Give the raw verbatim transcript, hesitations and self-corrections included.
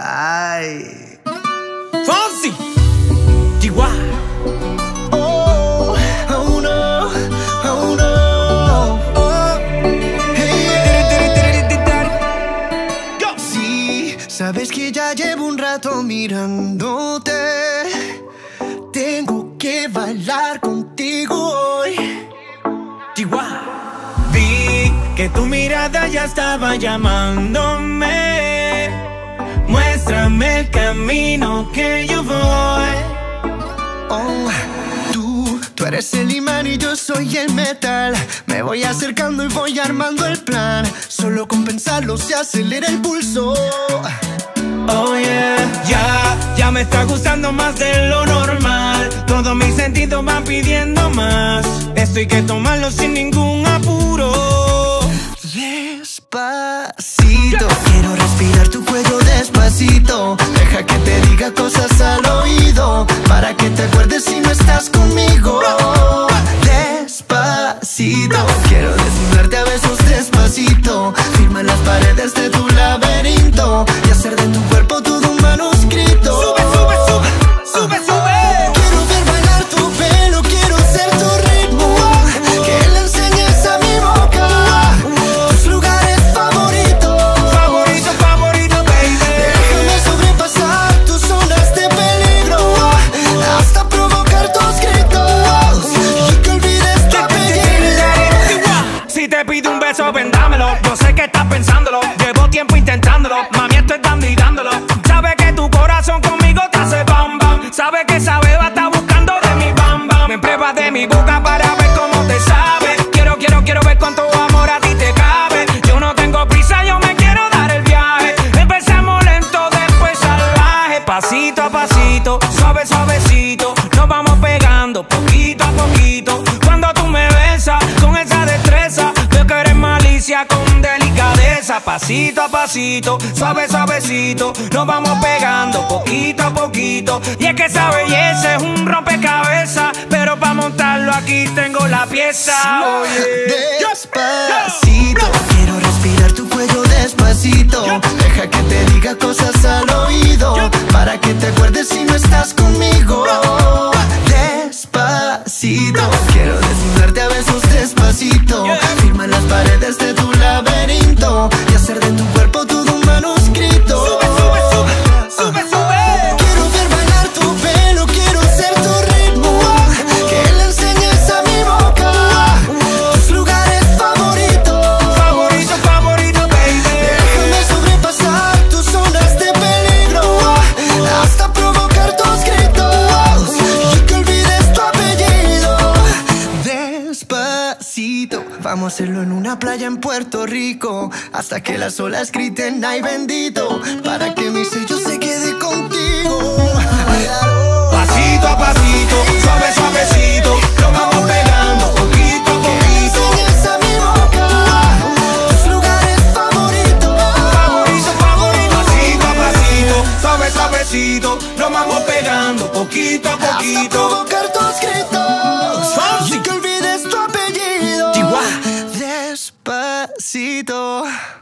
Ay. Fonsi, Chihuahua. Oh, oh no, oh no. Oh, hey. Go. Sí, sabes que ya llevo un rato mirándote. Tengo que bailar contigo hoy. Chihuahua. Vi que tu mirada ya estaba llamándome. Muéstrame el camino que yo voy. Oh, tú, tú eres el imán y yo soy el metal. Me voy acercando y voy armando el plan. Solo con pensarlo se acelera el pulso. Oh yeah, ya, ya me está gustando más de lo normal. Todos mis sentidos van pidiendo más. Esto hay que tomarlo sin ningún apuro. Despacito, quiero respirar tu cuello despacito. Deja que te diga cosas al oído, para que te acuerdes si no estás conmigo. Despacito, quiero desnudarte a besos despacito. Firma en las paredes de tu laberinto y hacer de tu cuerpo todo un manuscrito. Sube, sube, sube, sube, sube. Quiero ver bailar tu pelo, quiero ser tu ritmo. Que le enseñes a mi boca tus lugares favoritos. Favorito, favorito, baby. Déjame sobrepasar tus zonas de peligro, hasta provocar tus gritos y que olvides tu apellido. Si te pido un beso, vendámelo. Yo sé que estás pensándolo. Llevo tiempo intentándolo. Mami, estoy dando y dándolo. Sabe que tu corazón conmigo te hace bam bam. Sabe que esa beba está buscando de mi bam bam. Me pruebas de mi boca para ver cómo te sabe. Quiero, quiero, quiero ver cuánto amor a ti te cabe. Yo no tengo prisa, yo me quiero dar el viaje. Empezamos lento, después salvaje. Pasito a pasito, suave, suavecito. Nos vamos pegando poquito a poquito. Cuando tú me besas con esa destreza, veo que eres malicia con delicadeza. Pasito a pasito, suave, suavecito. Nos vamos pegando poquito a poquito. Y es que esa belleza es un rompecabezas, pero para montarlo aquí tengo la pieza. Oye. Despacito, quiero respirar tu cuello despacito. Deja que te diga cosas al oído, para que te acuerdes si no estás conmigo. Despacito, quiero desnudarte a besos despacito. Firma en las paredes de tu laberinto y hacer de tu cuerpo todo un manuscrito. Sube, sube, sube, sube, sube. Quiero ver bailar tu pelo, quiero ser tu ritmo. Que le enseñes a mi boca tus lugares favoritos. Favorito, favorito, baby. Déjame sobrepasar tus zonas de peligro, hasta provocar tus gritos y que olvides tu apellido. Despacito, vamos a hacerlo en una playa en Puerto Rico, hasta que las olas griten ay bendito, para que mi sello se quede contigo. Pasito a pasito, suave, suavecito. Lo vamos pegando poquito a poquito. Enseñas a mi boca tus lugares favoritos. Favorito, favorito. Pasito a pasito, suave, suavecito. Lo vamos pegando poquito a Hasta poquito. provocar tus gritos Fonsi. y que olvides tu apellido. Chihuahua. Despacito.